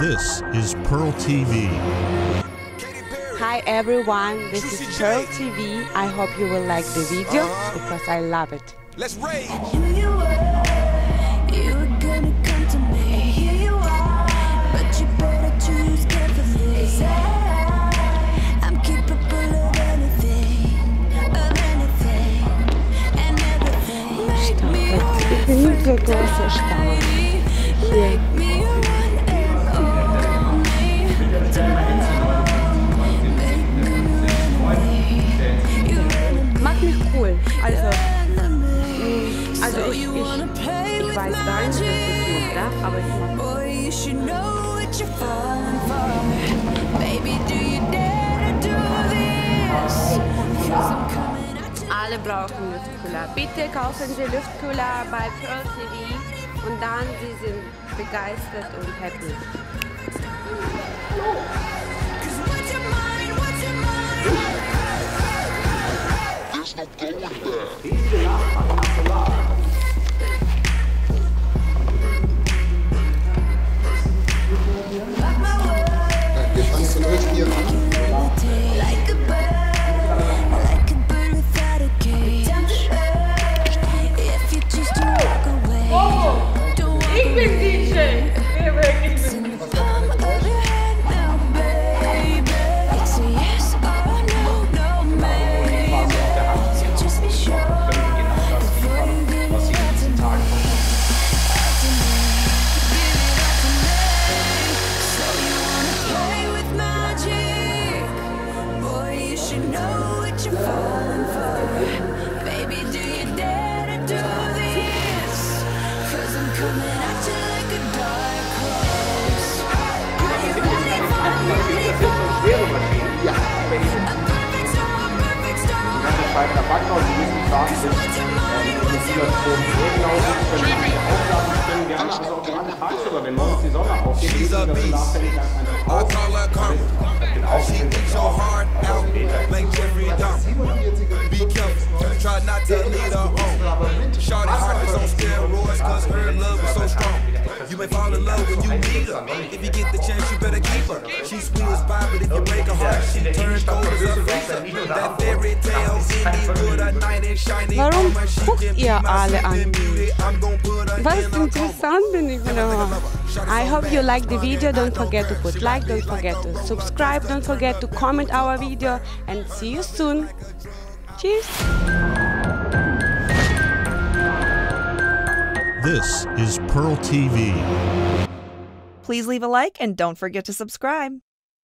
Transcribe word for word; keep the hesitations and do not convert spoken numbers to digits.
This is Pearl T V. Hi everyone, this is Pearl T V. I hope you will like the video because I love it. Let's rage. I knew you were, you were gonna come to me. And here you are, but you better choose carefully. 'Cause I, I'm capable of anything, of anything, and everything. Make me your Ich bin nicht so große Stau. Hier. make me your one and only. Make me your anything. Mach mich cool. Also, also So ich, you ich, wanna play ich with weiß gar nicht, was ich magic? mache, aber ich mache. Boy, you should know what you're falling for. Baby, do you dare to do this? 'Cause I'm coming at you. Alle brauchen Luftkühler. Bitte kaufen Sie Luftkühler bei Pearl T V und dann Sie sind begeistert und happy. 'Cause what's your mind, what's your mind? There's no going back. Like my word, like a bird, like a bird without a cage. If you choose to walk away, don't walk away. It's in the palm of your hand now, baby. It's a yes or no, no, maybe. So just be sure before you give it all to me. All to me, give it all to me. So you wanna play with magic? Boy, you should know what you're falling for. Baby, do you dare to do this? 'Cause I'm coming at you like a dark horse. Are you ready for me? Ready for me? A perfect storm, a perfect storm. 'Cause what's your mind, what's your mind? She's a beast. I call her karma. She eats your heart out like Jeffrey Dahmer. Be careful, try not to lead her on. Shawty's heart is on steroids 'cause her love is so strong. You may fall in love when you meet her. If you get the chance, you better keep her. She's sweet as pie, but if you break her heart, she turns cold as a freezer. That fairy tale ending with a knight in shiny Warum armor. She guckt can be ihr my alle an sleeping mich? beauty. I'm gonna put her Was in a interessant bin ich wieder. I hope you like the video. Don't forget to put like, don't forget to subscribe, don't forget to comment our video and see you soon. Cheers! This is Pearl T V. Please leave a like and don't forget to subscribe.